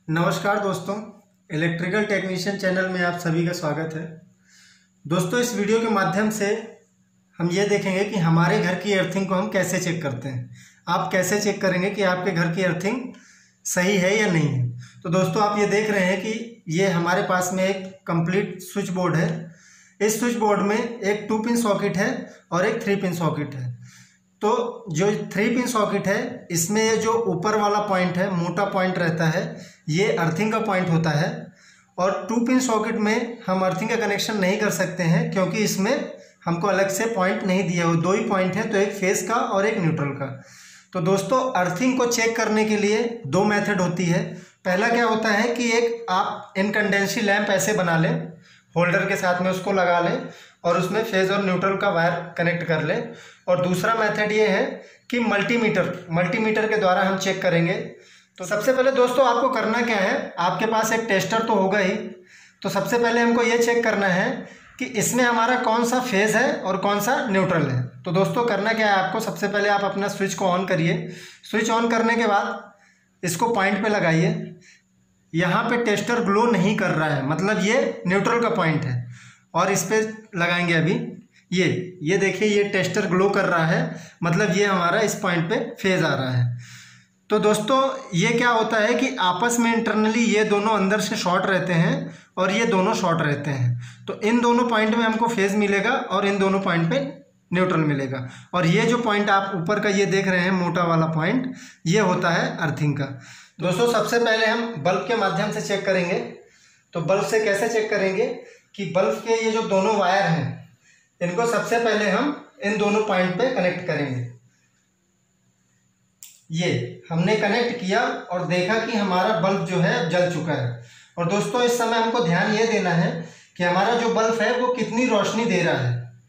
नमस्कार दोस्तों, electrical technician channel में आप सभी का स्वागत है। दोस्तों, इस वीडियो के माध्यम से हम ये देखेंगे कि हमारे घर की अर्थिंग को हम कैसे चेक करते हैं। आप कैसे चेक करेंगे कि आपके घर की अर्थिंग सही है या नहीं है। तो दोस्तों, आप ये देख रहे हैं कि ये हमारे पास में एक कंप्लीट स्विच बोर्ड है। इस स्विच बोर्ड में एक 2 पिन सॉकेट है और एक 3 पिन सॉकेट है। तो जो 3 पिन सॉकेट है, इसमें ये जो ऊपर वाला पॉइंट है, मोटा पॉइंट रहता है, ये अर्थिंग का पॉइंट होता है। और 2 पिन सॉकेट में हम अर्थिंग का कनेक्शन नहीं कर सकते हैं, क्योंकि इसमें हमको अलग से पॉइंट नहीं दिया हो। 2 ही पॉइंट है, तो एक फेस का और एक न्यूट्रल का। तो दोस्तों, अर्थिंग को चेक करने के लिए 2 मेथड होती है। पहला क्या होता है कि एक आप इनकंडेंसी लैंप ऐसे बना लें, होल्डर के साथ में उसको लगा लें और उसमें फेज और न्यूट्रल का वायर कनेक्ट कर लें। और दूसरा मेथड ये है कि मल्टीमीटर के द्वारा हम चेक करेंगे। तो सबसे पहले दोस्तों, आपको करना क्या है, आपके पास एक टेस्टर तो होगा ही। तो सबसे पहले हमको ये चेक करना है कि इसमें हमारा कौन सा फेज है और कौन सा न्यूट्रल है। तो दोस्तों, करना क्या है आपको, सबसे पहले आप अपना स्विच को ऑन करिए। स्विच ऑन करने के बाद इसको पॉइंट पे लगाइए। यहाँ पे टेस्टर ग्लो नहीं कर रहा है, मतलब ये न्यूट्रल का पॉइंट है। और इस पर लगाएंगे अभी, ये देखिए, ये टेस्टर ग्लो कर रहा है, मतलब ये हमारा इस पॉइंट पे फेज आ रहा है। तो दोस्तों, ये क्या होता है कि आपस में इंटरनली ये दोनों अंदर से शॉर्ट रहते हैं और ये दोनों शॉर्ट रहते हैं। तो इन दोनों पॉइंट में हमको फेज मिलेगा और इन दोनों पॉइंट पे न्यूट्रल मिलेगा। और ये जो पॉइंट आप ऊपर का ये देख रहे हैं, मोटा वाला पॉइंट, ये होता है अर्थिंग का। दोस्तों, सबसे पहले हम बल्ब के माध्यम से चेक करेंगे। तो बल्ब से कैसे चेक करेंगे कि बल्ब के ये जो दोनों वायर हैं, इनको सबसे पहले हम इन दोनों पॉइंट पे कनेक्ट करेंगे। ये हमने कनेक्ट किया और देखा कि हमारा बल्ब जो है जल चुका है। और दोस्तों, इस समय हमको ध्यान ये देना है कि हमारा जो बल्ब है वो कितनी रोशनी दे रहा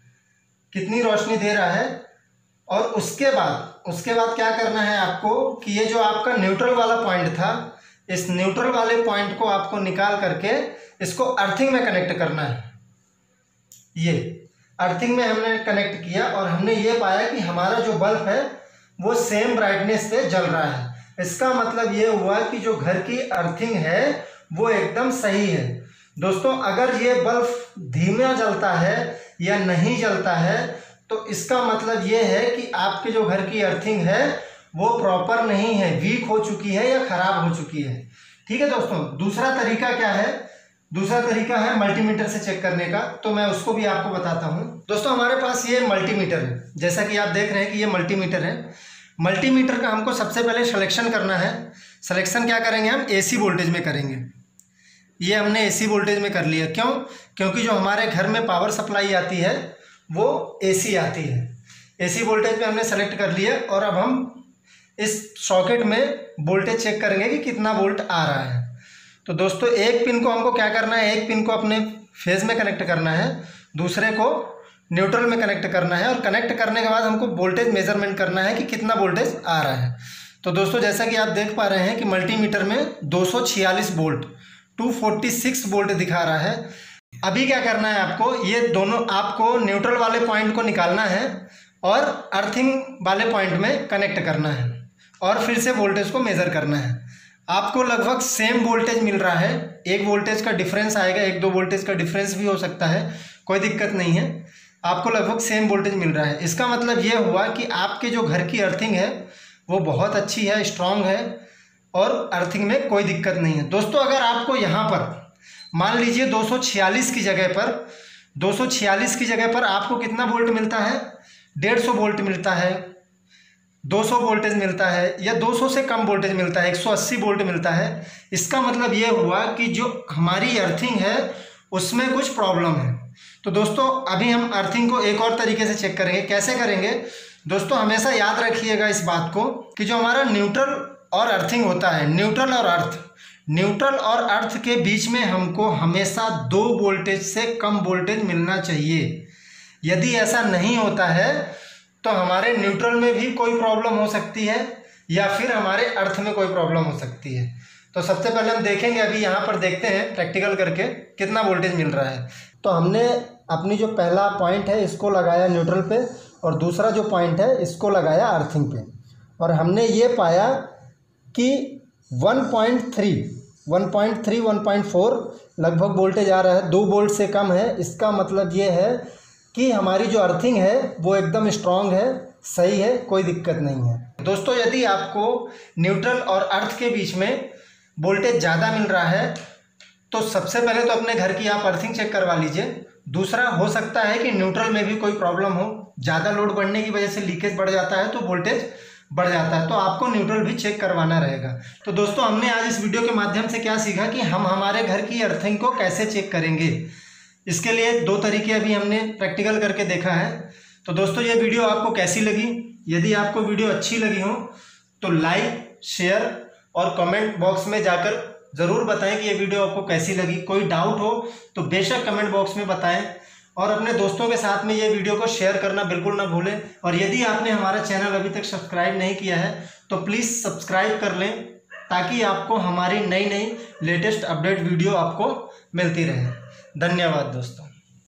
है, और उसके बाद क्या करना है आपको कि ये जो आपका न्यूट्रल वाला पॉइंट था, इस न्यूट्रल वाले पॉइंट को आपको निकाल करके इसको अर्थिंग में कनेक्ट करना है। ये अर्थिंग में हमने कनेक्ट किया और हमने ये पाया कि हमारा जो बल्ब है वो सेम ब्राइटनेस पे जल रहा है। इसका मतलब ये हुआ कि जो घर की अर्थिंग है वो एकदम सही है। दोस्तों, अगर ये बल्ब धीमा जलता है या नहीं जलता है, तो इसका मतलब ये है कि आपके जो घर की अर्थिंग है वो प्रॉपर नहीं है, वीक हो चुकी है या खराब हो चुकी है। ठीक है दोस्तों, दूसरा तरीका क्या है, दूसरा तरीका है मल्टीमीटर से चेक करने का। तो मैं उसको भी आपको बताता हूं। दोस्तों, हमारे पास ये मल्टीमीटर है, जैसा कि आप देख रहे हैं कि ये मल्टीमीटर है। मल्टीमीटर का हमको सबसे पहले सिलेक्शन करना है। सिलेक्शन क्या करेंगे, हम एसी वोल्टेज में करेंगे। ये हमने एसी वोल्टेज में कर लिया। क्यों? क्योंकि जो हमारे घर में पावर सप्लाई आती है वो एसी आती है। एसी वोल्टेज में हमने सेलेक्ट कर लिया और अब हम इस सॉकेट में वोल्टेज चेक करेंगे कि कितना वोल्ट आ रहा है। तो दोस्तों, एक पिन को हमको क्या करना है, एक पिन को अपने फेज में कनेक्ट करना है, दूसरे को न्यूट्रल में कनेक्ट करना है। और कनेक्ट करने के बाद हमको वोल्टेज मेजरमेंट करना है कि कितना वोल्टेज आ रहा है। तो दोस्तों, जैसा कि आप देख पा रहे हैं कि मल्टीमीटर में 246 वोल्ट 246 वोल्ट दिखा रहा है। अभी क्या करना है आपको, ये दोनों आपको न्यूट्रल वाले पॉइंट को निकालना है और अर्थिंग वाले पॉइंट में कनेक्ट करना है और फिर से वोल्टेज को मेज़र करना है। आपको लगभग सेम वोल्टेज मिल रहा है। 1 वोल्टेज का डिफरेंस आएगा, 1-2 वोल्टेज का डिफरेंस भी हो सकता है, कोई दिक्कत नहीं है। आपको लगभग सेम वोल्टेज मिल रहा है। इसका मतलब ये हुआ कि आपके जो घर की अर्थिंग है वो बहुत अच्छी है, स्ट्रांग है और अर्थिंग में कोई दिक्कत नहीं है। दोस्तों, अगर आपको यहाँ पर मान लीजिए 246 की जगह पर आपको कितना वोल्ट मिलता है, 150 वोल्ट मिलता है, 200 वोल्टेज मिलता है, या 200 से कम वोल्टेज मिलता है, 180 वोल्ट मिलता है, इसका मतलब ये हुआ कि जो हमारी अर्थिंग है उसमें कुछ प्रॉब्लम है। तो दोस्तों, अभी हम अर्थिंग को एक और तरीके से चेक करेंगे। कैसे करेंगे दोस्तों, हमेशा याद रखिएगा इस बात को कि जो हमारा न्यूट्रल और अर्थिंग होता है, न्यूट्रल और अर्थ के बीच में हमको हमेशा 2 वोल्टेज से कम वोल्टेज मिलना चाहिए। यदि ऐसा नहीं होता है तो हमारे न्यूट्रल में भी कोई प्रॉब्लम हो सकती है या फिर हमारे अर्थ में कोई प्रॉब्लम हो सकती है। तो सबसे पहले हम देखेंगे, अभी यहाँ पर देखते हैं प्रैक्टिकल करके कितना वोल्टेज मिल रहा है। तो हमने अपनी जो पहला पॉइंट है इसको लगाया न्यूट्रल पे और दूसरा जो पॉइंट है इसको लगाया अर्थिंग पे, और हमने ये पाया कि 1.3 1.3 1.4 लगभग वोल्टेज आ रहा है, 2 वोल्ट से कम है। इसका मतलब ये है कि हमारी जो अर्थिंग है वो एकदम स्ट्रांग है, सही है, कोई दिक्कत नहीं है। दोस्तों यदि आपको न्यूट्रल और अर्थ के बीच में वोल्टेज ज़्यादा मिल रहा है तो सबसे पहले तो अपने घर की आप अर्थिंग चेक करवा लीजिए। दूसरा, हो सकता है कि न्यूट्रल में भी कोई प्रॉब्लम हो, ज़्यादा लोड बढ़ने की वजह से लीकेज बढ़ जाता है तो वोल्टेज बढ़ जाता है, तो आपको न्यूट्रल भी चेक करवाना रहेगा। तो दोस्तों हमने आज इस वीडियो के माध्यम से क्या सीखा कि हम हमारे घर की अर्थिंग को कैसे चेक करेंगे। इसके लिए 2 तरीके अभी हमने प्रैक्टिकल करके देखा है। तो दोस्तों ये वीडियो आपको कैसी लगी? यदि आपको वीडियो अच्छी लगी हो तो लाइक, शेयर और कमेंट बॉक्स में जाकर ज़रूर बताएं कि ये वीडियो आपको कैसी लगी। कोई डाउट हो तो बेशक कमेंट बॉक्स में बताएं और अपने दोस्तों के साथ में ये वीडियो को शेयर करना बिल्कुल ना भूलें। और यदि आपने हमारा चैनल अभी तक सब्सक्राइब नहीं किया है तो प्लीज़ सब्सक्राइब कर लें ताकि आपको हमारी नई लेटेस्ट अपडेट वीडियो आपको मिलती रहे। धन्यवाद दोस्तों।